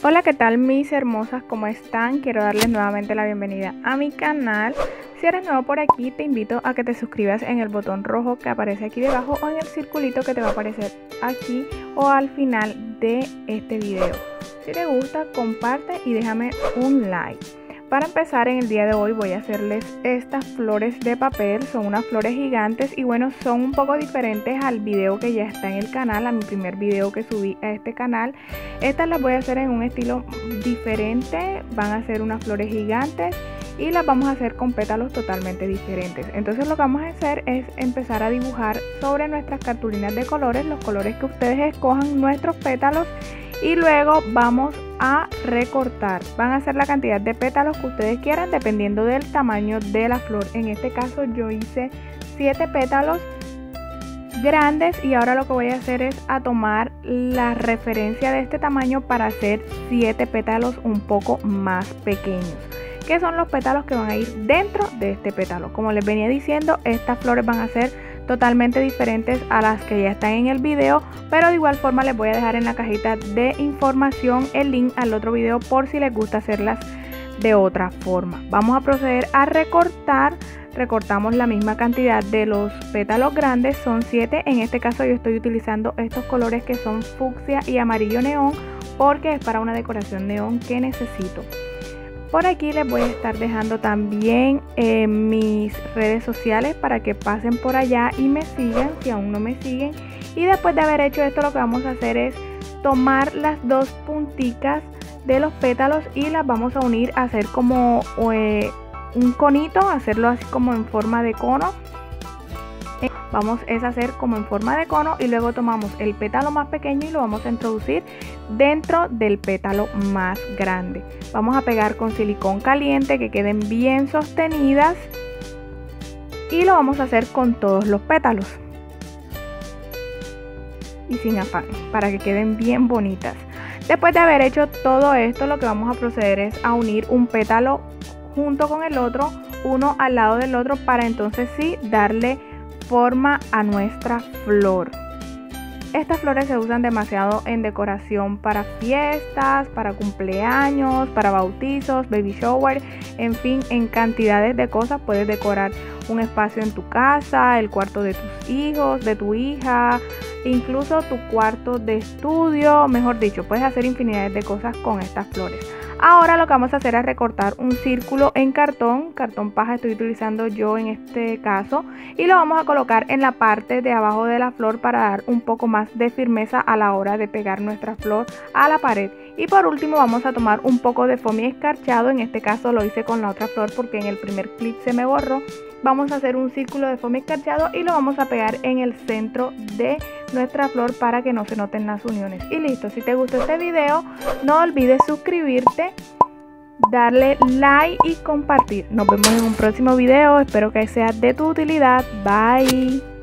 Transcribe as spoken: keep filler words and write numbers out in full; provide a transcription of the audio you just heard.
Hola, ¿qué tal mis hermosas? ¿Cómo están? Quiero darles nuevamente la bienvenida a mi canal. Si eres nuevo por aquí, te invito a que te suscribas en el botón rojo que aparece aquí debajo o en el circulito que te va a aparecer aquí o al final de este video. Si te gusta, comparte y déjame un like. Para empezar, en el día de hoy voy a hacerles estas flores de papel. Son unas flores gigantes y bueno, son un poco diferentes al video que ya está en el canal, a mi primer video que subí a este canal. Estas las voy a hacer en un estilo diferente, van a ser unas flores gigantes y las vamos a hacer con pétalos totalmente diferentes. Entonces lo que vamos a hacer es empezar a dibujar sobre nuestras cartulinas de colores, los colores que ustedes escojan, nuestros pétalos. Y luego vamos a recortar. Van a hacer la cantidad de pétalos que ustedes quieran dependiendo del tamaño de la flor. En este caso yo hice siete pétalos grandes y ahora lo que voy a hacer es a tomar la referencia de este tamaño para hacer siete pétalos un poco más pequeños, que son los pétalos que van a ir dentro de este pétalo. Como les venía diciendo, estas flores van a ser totalmente diferentes a las que ya están en el video, pero de igual forma les voy a dejar en la cajita de información el link al otro video por si les gusta hacerlas de otra forma. Vamos a proceder a recortar. Recortamos la misma cantidad de los pétalos grandes, son siete. En este caso yo estoy utilizando estos colores que son fucsia y amarillo neón porque es para una decoración neón que necesito. Por aquí les voy a estar dejando también eh, mis redes sociales para que pasen por allá y me sigan si aún no me siguen. Y después de haber hecho esto, lo que vamos a hacer es tomar las dos punticas de los pétalos y las vamos a unir a hacer como eh, un conito, hacerlo así como en forma de cono. Vamos a hacer como en forma de cono y luego tomamos el pétalo más pequeño y lo vamos a introducir dentro del pétalo más grande. Vamos a pegar con silicón caliente que queden bien sostenidas y lo vamos a hacer con todos los pétalos y sin afán para que queden bien bonitas. Después de haber hecho todo esto, lo que vamos a proceder es a unir un pétalo junto con el otro, uno al lado del otro, para entonces sí darle forma a nuestra flor. Estas flores se usan demasiado en decoración para fiestas, para cumpleaños, para bautizos, baby shower, en fin, en cantidades de cosas. Puedes decorar un espacio en tu casa, el cuarto de tus hijos, de tu hija, incluso tu cuarto de estudio. Mejor dicho, puedes hacer infinidad de cosas con estas flores. Ahora lo que vamos a hacer es recortar un círculo en cartón, cartón paja estoy utilizando yo en este caso, y lo vamos a colocar en la parte de abajo de la flor para dar un poco más de firmeza a la hora de pegar nuestra flor a la pared. Y por último vamos a tomar un poco de foamy escarchado, en este caso lo hice con la otra flor porque en el primer clip se me borró. Vamos a hacer un círculo de foamy escarchado y lo vamos a pegar en el centro de nuestra flor para que no se noten las uniones. Y listo, si te gustó este video, no olvides suscribirte, darle like y compartir. Nos vemos en un próximo video, espero que sea de tu utilidad. Bye.